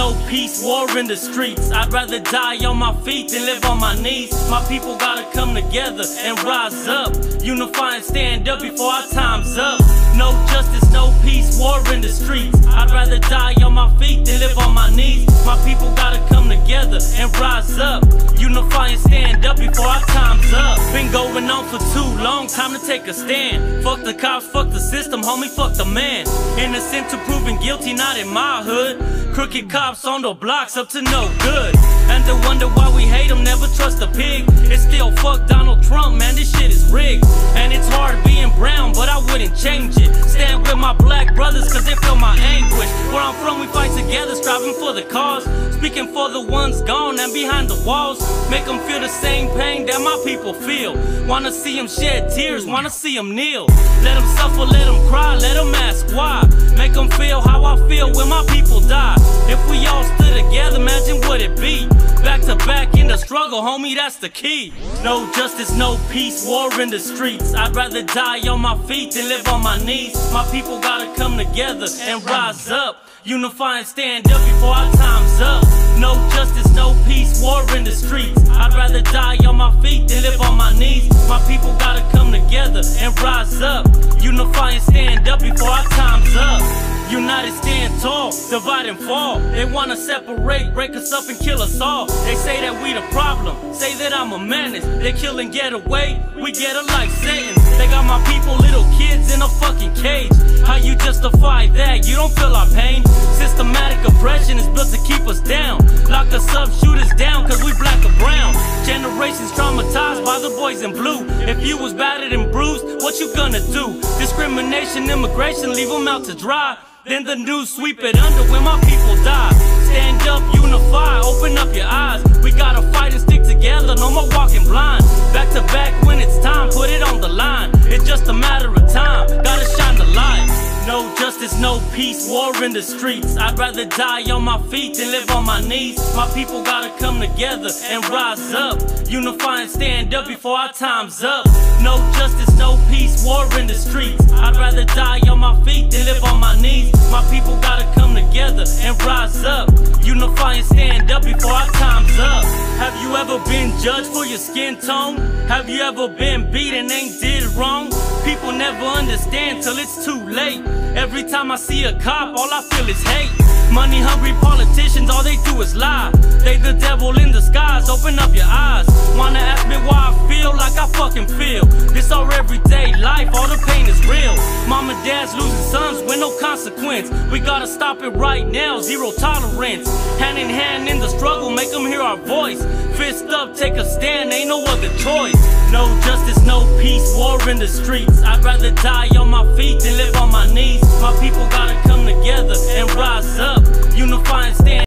no peace, war in the streets. I'd rather die on my feet than live on my knees. My people gotta come together and rise up, unify and stand up before our time's up. No justice, no peace, war in the streets. I'd rather die on my feet than live on my knees. My people gotta come together and rise up, unify and stand up before our time's up. Been going on for too long, time to take a stand. Fuck the cops, fuck the system, homie, fuck the man. Innocent to proven guilty, not in my hood. Crooked cops on the blocks, up to no good. And to wonder why we hate them, never trust a pig. It's still fuck Donald Trump, man, this shit is rigged. And it's hard being brown, but I wouldn't change it. Stand with my black brothers, cause they feel my anguish. Where I'm from, we fight together, striving for the cause. Speaking for the ones gone and behind the walls. Make them feel the same pain that my people feel. Wanna see them shed tears, wanna see them kneel. Let them suffer, let them cry, let them ask why. Make them feel how I feel when my people die. If we all stood together, imagine what it be. Back to back in the struggle, homie, that's the key. No justice, no peace, war in the streets. I'd rather die on my feet than live on my knees. My people gotta come together and rise up, unify and stand up before our time's up. No justice, no peace, war in the streets. I'd rather die on my feet than live on my knees. My people gotta come together and rise up, unify and stand up before our time's up. United stand tall, divide and fall. They wanna separate, break us up and kill us all. They say that we the problem, say that I'm a menace. They kill and get away, we get a life sentence. They got my people, little kids in a fucking cage. How you justify that? You don't feel our pain. Systematic oppression is built to keep us down. Lock us up, shoot us down, cause we black or brown. Generations traumatized by the boys in blue. If you was battered and bruised, what you gonna do? Discrimination, immigration, leave them out to dry. Then the news sweep it under when my people die. Stand up, unify, open up your eyes. We gotta fight and stick together, no more walking blind. Back to back when it's time, put it on the line. It's just a matter of time, gotta shine the light. No justice, no peace, war in the streets. I'd rather die on my feet than live on my knees. My people gotta come together and rise up, unify and stand up before our time's up. No justice, no peace, war in the streets. I'd rather die on my feet than live on my knees. My people gotta come together and rise up, unify and stand up before our time's up. Have you ever been judged for your skin tone? Have you ever been beat and ain't did wrong? People never understand till it's too late. Every time I see a cop, all I feel is hate. Money hungry politicians, all they do is lie. They the devil in disguise, open up your eyes. Wanna ask me why I feel like I fucking feel. This our everyday life, all the pain is real. Mom and dad's losing sons with no consequence. We gotta stop it right now, zero tolerance. Hand in hand in the struggle, make them hear our voice. Fist up, take a stand, ain't no other choice. No justice, no peace, war in the streets. I'd rather die on my feet than live on my knees. My people gotta come together and rise up, unify and stand